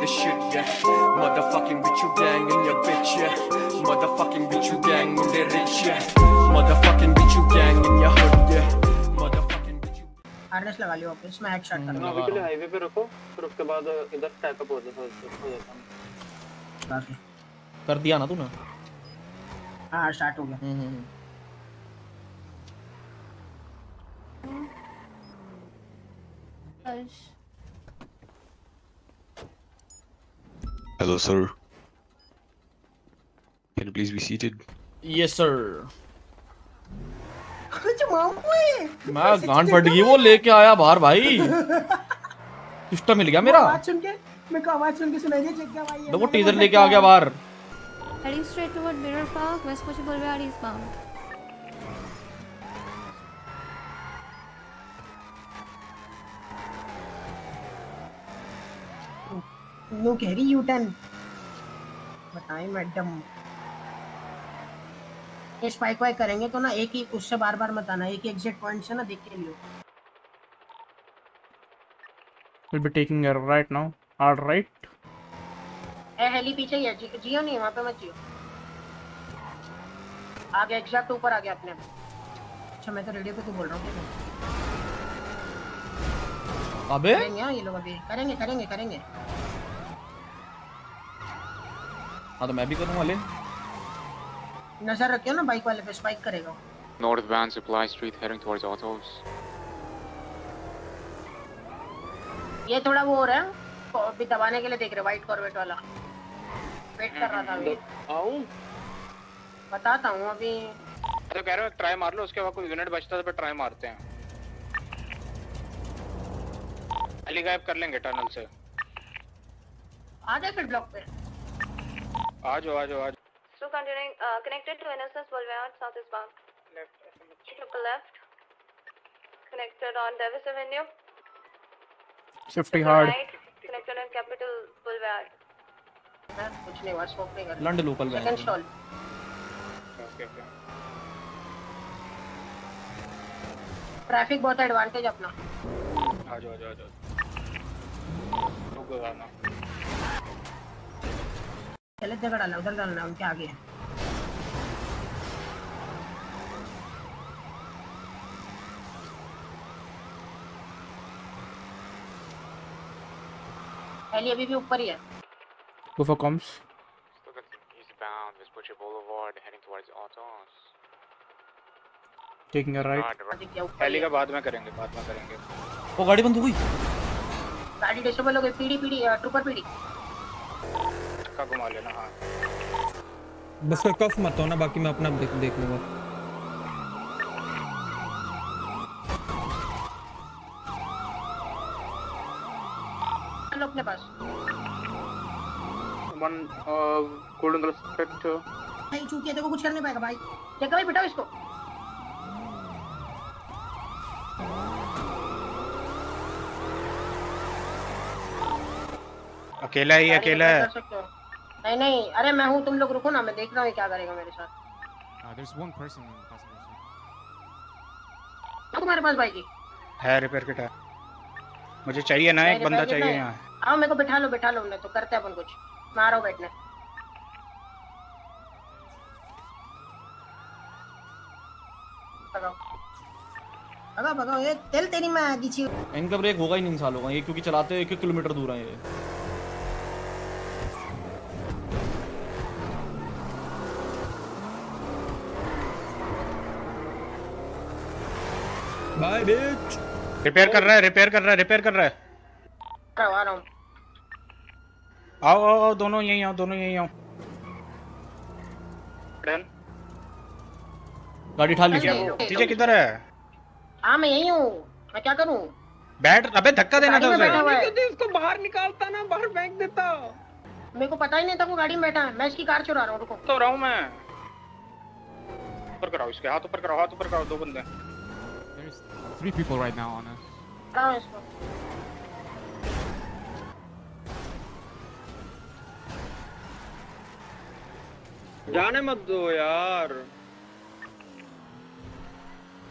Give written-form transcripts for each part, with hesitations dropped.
this shit, yeah. Motherfucking bitch, you gang in your bitch, yeah. Motherfucking bitch, you gang in the rich, yeah. Motherfucking bitch, you gang in your hood, yeah. Motherfucking bitch, you. Harness लगा लियो वापस, मैं headshot कर अभी के लिए highway पे रखो, फिर उसके बाद इधर स्टैकअप हो जाता बाकी कर दिया ना तूने? हाँ स्टार्ट हो गया। Hello, sir. Can you please be seated? Yes, sir. कुछ मामू है। मैं गांड फट गई, वो लेके आया बाहर भाई। सिस्टम मिल गया मेरा। आवाज सुन के, मेरे को आवाज सुन के सुनाई दी चेक किया भाई। देखो टीजर लेके आ गया बाहर। Heading straight toward Mirror Park, West Pochi Boulevard eastbound. No carry U turn. बताएं मैडम। ये स्पाइक वाइक करेंगे तो ना एक ही उससे बार-बार मत आना, एक ही एग्जिट पॉइंट से ना देख के लियो। We'll be taking a right now. All right. Haley पीछे ही है, जियो नहीं वहाँ पे मत जियो। आगे एग्जैक्ट ऊपर आ गया अपने। अच्छा मैं तो रेडियो पे तो बोल रहा हूँ। अबे करेंगे ये लोग अभी करेंगे। हाँ तो मैं भी करूँगा ले। नजर रखियो ना बाइक वाले पे, स्पाइक करेगा। Northbound Supply Street heading towards Autos. ये थोड़ा वो हो रहा है, अभी दबाने के लिए देख रहे वाइट कॉर्वेट वाला। वेट कर रहा था अभी। आऊं बताता हूँ अभी। तो कह रहे हो ट्राई मार लो, उसके बाद कोई यूनिट बचता है तो ट्राई मारते हैं। अली गायब कर लेंगे टनल से। आ जाए फिर ब्लॉक पे। आ जाओ। So continuing, connected to Innocence Boulevard, southeast bound. Took a left. Connected on Davis Avenue. 50 hard. Right. Connected on Capitol Boulevard. कुछ नहीं हुआ, स्मोक नहीं कर। लंड local second stall. Okay. Traffic बहुत एडवांटेज अपना। आ जाओ। रुक जाना। गलत जगह डालना, उधर डालना, उनके आगे है। हेली अभी भी ऊपर ही है। Go for comms. Eastbound West Pochi Boulevard heading towards Autos. Taking a right. Haley का बाद में करेंगे। वो गाड़ी बंद हो गई। गाड़ी डिसेबल हो गई। पीडी ट्रूपर पीडी का घुमा लेना। हाँ बस कोई कफ मत हो ना, बाकी मैं अपना देख लूंगा। चलो अपने पास। वन गोल्डन रेस्पेक्ट भाई चूतिया देखो कुछ कर नहीं पाएगा भाई। देखो भाई बिठाओ इसको। अकेला है। नहीं अरे मैं हूँ, तुम लोग रुको ना, मैं देख रहा हूँ क्या करेगा मेरे साथ। There's one person in the passenger seat. तुम्हारे पास बाइक है, रिपेयर किट है। मुझे चाहिए ना, एक बंदा चाहिए यहाँ। आओ मेरे को बिठा लो तो करते हैं अपन कुछ। मैं आ रहा हूँ बैठने। भगाओ ये तेल तेरी मैं दीची। इनका ब्रेक होगा ही नहीं सालों का ये, क्योंकि चलाते हैं 1 किलोमीटर दूर है ये। बाय बिच। रिपेयर कर रहा है। आ रहा हूँ। आओ दोनों यहीं आओ। डन। गाड़ी ठाल लीजिए। डीजे किधर है? हाँ मैं यहीं हूँ, मैं क्या करूँ? बैठ। अबे धक्का देना था उसे। इसको बाहर निकालता ना, बाहर फेंक देता। मेरे को पता ही नहीं था वो गाड़ी में बैठा है। मैं इसकी कार चुरा रहा हूँ, रुको। तो रहा हूँ मैं। ऊपर कराओ इसके, हाथ ऊपर कराओ। 2 बंदे। There's 3 people right now on us. कराओ इसको। जाने मत दो यार।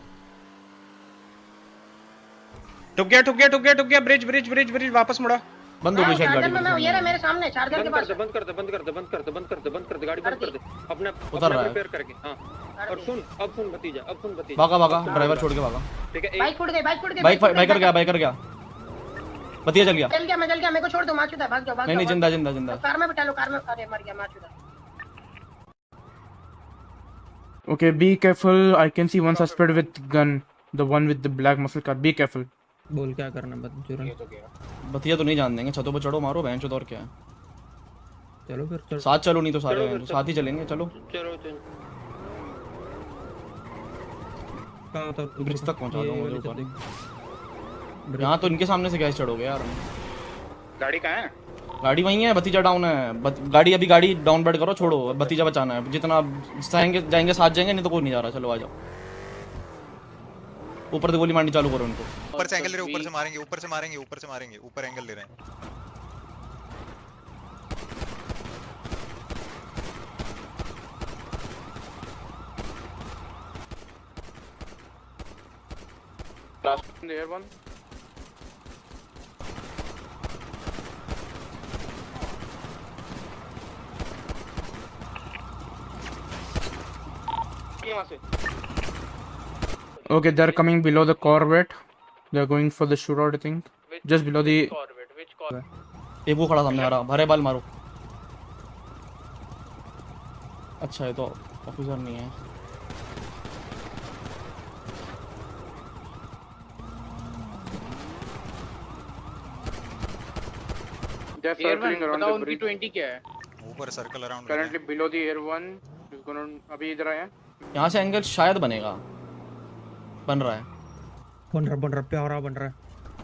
टुक गया। ब्रिज वापस मुड़ा। बंद हो गई शायद चार्जर में मैं गाड़ी। ये रहा मेरे सामने चार्जर के पास। बंद कर दे गाड़ी बंद कर दे अपने उतर रहा है। रिपेयर करके। हां और सुन भतीजा भागा ड्राइवर छोड़ के भागा। ठीक है बाइक फूट गई बाइक कर गया भतीजा चल गया। मैं चल गया मेरे को छोड़ दो माचुदा भाग जाओ नहीं जिंदा कार में बिठा लो कार में। अरे मर गया माचुदा। Okay, be careful. I can see one suspect with gun. The one with the black muscle car. Be careful. बोल क्या करना बच्चों। भतीजा तो नहीं जान देंगे, छतों पे चढ़ो मारो बहन चोद और क्या है। चलो फिर चलो। साथ चलो नहीं तो सारे साथ ही चलेंगे। चलो कहाँ था ब्रिज तक पहुंचा दो मुझे ऊपर। यहाँ तो इनके सामने से कैसे चढ़ोगे यार। गाड़ी कहाँ है? गाड़ी वहीं है, भतीजा डाउन है। गाड़ी डाउन बेड करो, छोड़ो भतीजा बचाना है। जितना जाएंगे साथ जाएंगे, नहीं तो कोई नहीं जा रहा। चलो आ जाओ ऊपर से गोली मारनी चालू करो इनको। ऊपर से एंगल ले रहे हैं, ऊपर से मारेंगे ऊपर एंगल ले रहे हैं। There one Okay, they're coming below the Corvette. They're going for the shootout, I think. Just below the एक वो खड़ा सामने आ रहा, भरे बाल मारो। अच्छा है तो ऑफिसर नहीं है। उनकी 20 क्या है? ऊपर circle around currently below the air one is gonna अभी इधर आया। यहाँ से एंगल शायद बनेगा, बन रहा है। प्यारा बन रहा है।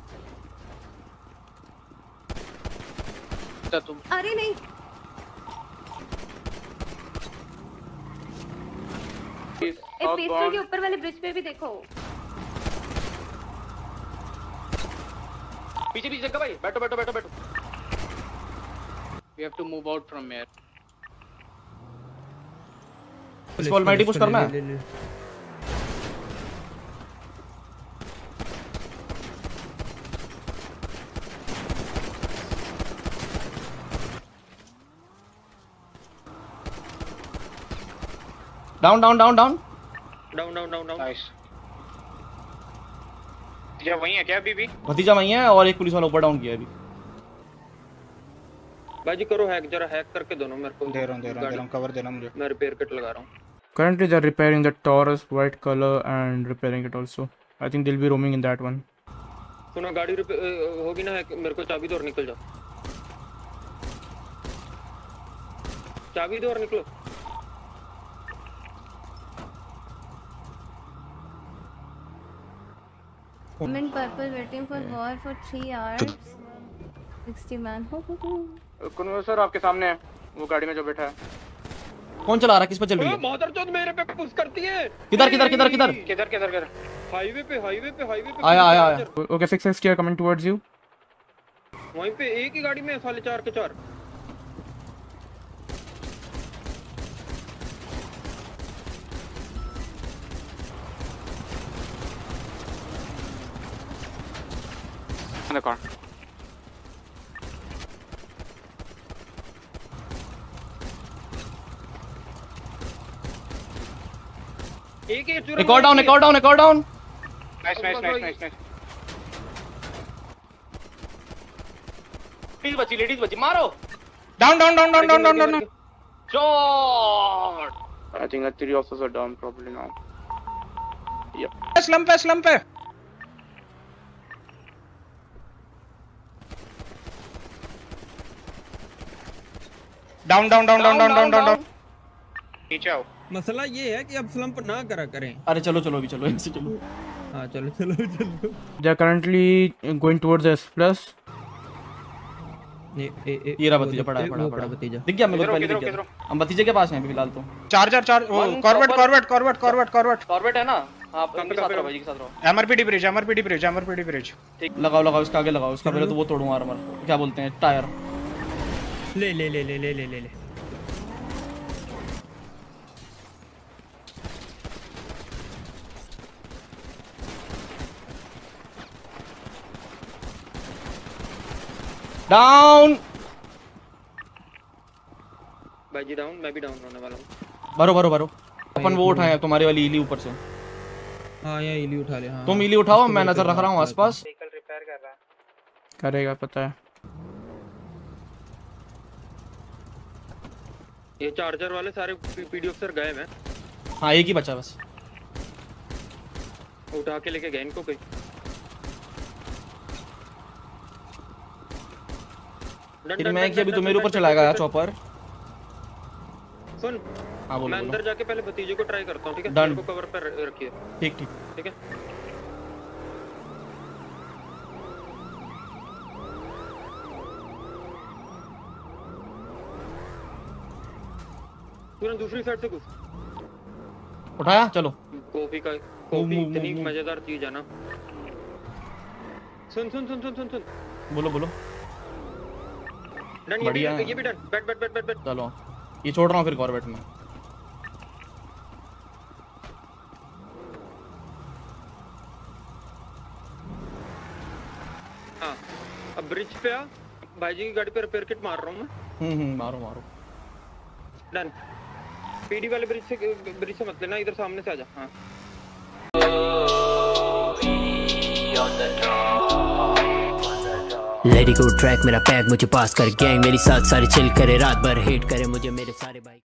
तुम अरे नहीं पेस्टल के ऊपर वाले ब्रिज पे भी देखो। पीछे जगह भाई बैठो। We have to move out from here. इसको ऑलमाइटी पुश करना है। Down nice. ये वही है क्या अभी भी? भतीजा वहीं है और एक पुलिस वाला ऊपर डाउन किया है अभी। बाजी करो हैक, जरा हैक करके दोनों मेरे को। दे रहा हूं कवर देना मुझे। मैं रिपेयर किट लगा रहा हूं। Currently, they're repairing the Taurus white color and repairing it also. I think they'll be roaming in that one. सुनो गाड़ी होगी ना, मेरे को चाबी दो और निकल जाओ। चाबी दो और निकलो। I'm in purple waiting for war for 3 hours. 60 man. कौन सर आपके सामने है वो गाड़ी में जो बैठा है? कौन चला रहा है? किस पे चल रही है? मादरचोद मेरे पे पुश करती है। किधर? हाईवे पे आया। Okay, 660 are coming towards you. वहीं पे एक ही गाड़ी में साले 4 के 4। car. एक और डाउन। नाइस। लेडीज बची मारो। Down. Shot. I think 3 officers are down probably now. Yep. Slum पे. डाउन। नीचे आओ। मसला ये है कि अब स्लंप ना करा करें। अरे चलो अभी चलो इनसे चलो। हाँ चलो। They are currently going towards the S plus. ये रहा भतीजा पड़ा भतीजा दिख गया मेरे को पहले दिख गया। हम भतीजे के पास हैं अभी फिलहाल तो। चार्जर कॉर्वेट है ना? हां इनके साथ रहो भाई, के साथ रहो। MRPD bridge. ठीक लगाओ इसका आगे लगाओ। इसका पहले तो वो तोड़ूं आर्मर, क्या बोलते हैं, टायर। ले। डाउन भाई जी डाउन, मैं भी डाउन होने वाला हूँ। भरो भरो भरो। अपन वो उठाए तुम्हारी वाली इली ऊपर से। हाँ यहाँ इली उठा ले। हाँ तुम इली उठाओ, मैं नजर रख रहा हूँ आसपास। व्हीकल रिपेयर कर रहा है। करेगा पता है। ये चार्जर वाले सारे पीडी ऑफिसर गए हैं। हाँ एक ही बचा बस। उठा के लेके गए इनको कोई। फिर मैं कि अभी तो मेरे ऊपर चलाएगा यार चॉपर। सुन हाँ बोलो मैं बोलो। अंदर जाके पहले भतीजे को ट्राई करता हूँ, ठीक है? Done. मेरे को कवर पर रखिए। ठीक ठीक। ठीक है। तुरंत दूसरी साइड से घुस। उठाया चलो। कॉफी मूव, इतनी मूव। मजेदार चीज है ना। सुन सुन सुन सुन सुन सुन। बोलो बोलो। डन, बढ़िया है। ये भी डन। बैठ बैठ बैठ बैठ बैठ। चलो ये छोड़ रहा हूँ फिर कॉर्बेट में। हाँ अब ब्रिज पे आ। भाई जी की गाड़ी पे रिपेयर किट मार रहा हूँ मैं। मारो मारो। डन। पीडी वाले ब्रिज से मत लेना, इधर सामने से आजा। हाँ लेडी को ट्रैक मेरा पैक मुझे पास कर, गैंग मेरी साथ सारी चिल करे, रात भर हेट करे मुझे मेरे सारे भाई।